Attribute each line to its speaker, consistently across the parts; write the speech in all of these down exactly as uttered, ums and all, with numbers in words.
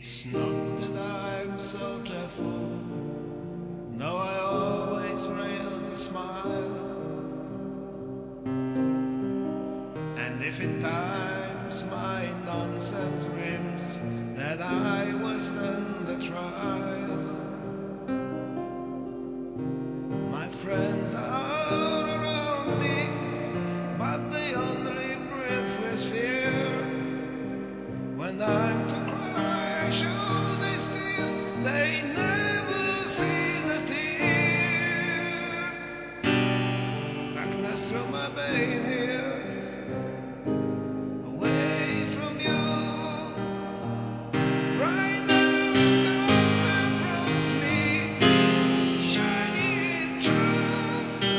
Speaker 1: It's not that I'm so careful. No, I always raise a smile. And if at times my nonsense rims that I was stand the trial, my friends are all around me, but they only breathe with fear. When I'm to cry, I show they still, they never see the tear. Darkness through my vein here, away from you. Bright arrows that confronts me, shining true.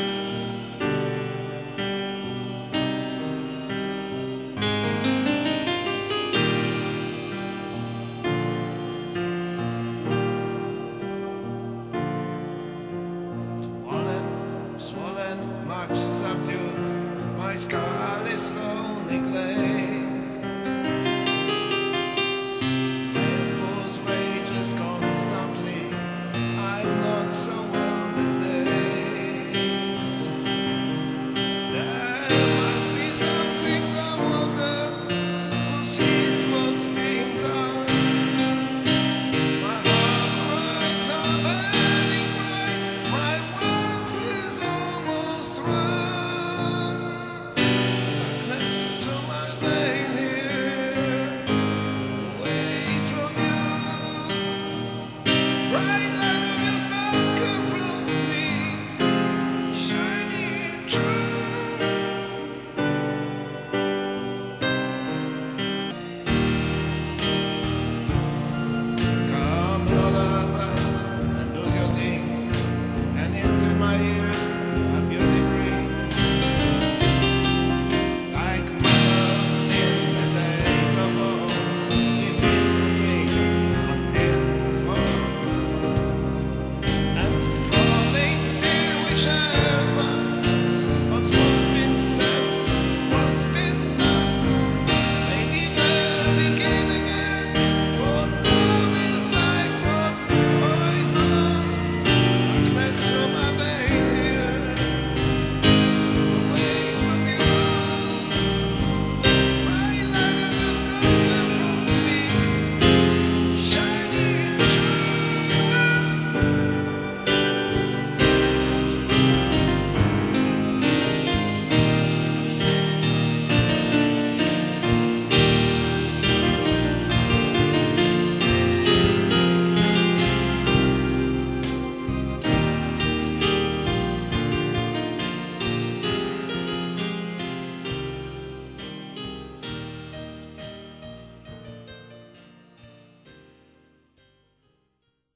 Speaker 1: Swollen, much subdued, my skull is slowly glazed. Impulse rages constantly, I'm not so well these days. There must be something, someone there who sees what's being done. My heart cries, I'm burning bright, my wax is almost run. Darkness through my vein here, away from you. Bright light.